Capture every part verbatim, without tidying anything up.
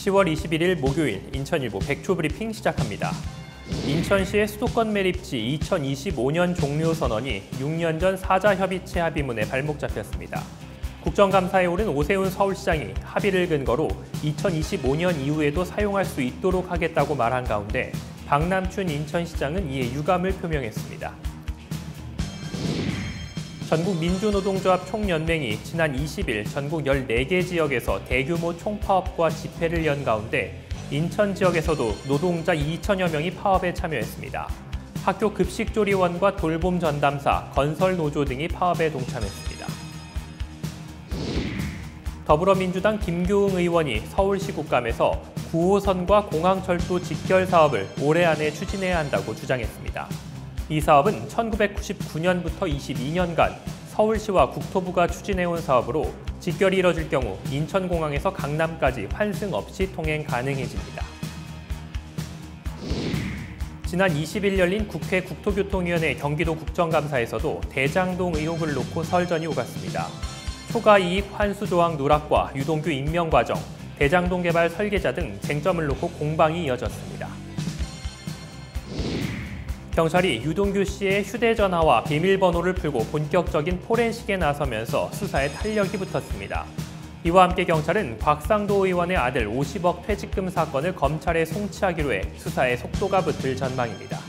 시월 이십일일 목요일 인천일보 백초 브리핑 시작합니다. 인천시의 수도권 매립지 이천이십오년 종료 선언이 육 년 전 사자협의체 합의문에 발목 잡혔습니다. 국정감사에 오른 오세훈 서울시장이 합의를 근거로 이천이십오년 이후에도 사용할 수 있도록 하겠다고 말한 가운데 박남춘 인천시장은 이에 유감을 표명했습니다. 전국민주노동조합 총연맹이 지난 이십일 전국 열네 개 지역에서 대규모 총파업과 집회를 연 가운데 인천 지역에서도 노동자 이천여 명이 파업에 참여했습니다. 학교 급식조리원과 돌봄 전담사, 건설노조 등이 파업에 동참했습니다. 더불어민주당 김교웅 의원이 서울시 국감에서 구호선과 공항철도 직결 사업을 올해 안에 추진해야 한다고 주장했습니다. 이 사업은 천구백구십구년부터 이십이년간 서울시와 국토부가 추진해온 사업으로 직결이 이뤄질 경우 인천공항에서 강남까지 환승 없이 통행 가능해집니다. 지난 이십일 열린 국회 국토교통위원회 경기도 국정감사에서도 대장동 의혹을 놓고 설전이 오갔습니다. 초과이익 환수조항 누락과 유동규 임명 과정, 대장동 개발 설계자 등 쟁점을 놓고 공방이 이어졌습니다. 경찰이 유동규 씨의 휴대전화와 비밀번호를 풀고 본격적인 포렌식에 나서면서 수사에 탄력이 붙었습니다. 이와 함께 경찰은 곽상도 의원의 아들 오십억 퇴직금 사건을 검찰에 송치하기로 해 수사에 속도가 붙을 전망입니다.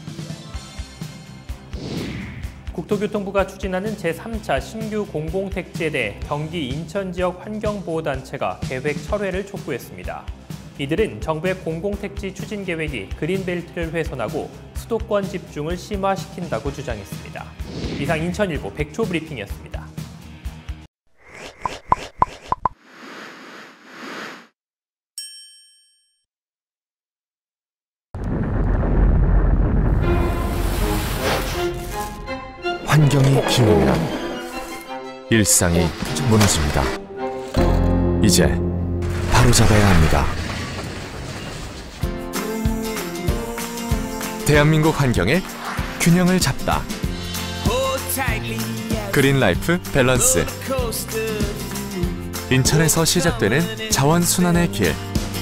국토교통부가 추진하는 제삼차 신규 공공택지에 대해 경기 인천 지역 환경보호단체가 계획 철회를 촉구했습니다. 이들은 정부의 공공택지 추진 계획이 그린벨트를 훼손하고 수도권 집중을 심화시킨다고 주장했습니다. 이상 인천일보 백초 브리핑이었습니다. 환경이 기울면 일상이 무너집니다. 이제 바로잡아야 합니다. 대한민국 환경의 균형을 잡다. 그린라이프 밸런스. 인천에서 시작되는 자원순환의 길.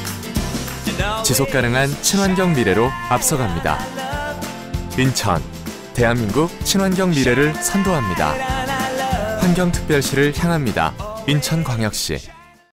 지속가능한 친환경 미래로 앞서갑니다. 인천, 대한민국 친환경 미래를 선도합니다. 환경특별시를 향합니다. 인천광역시.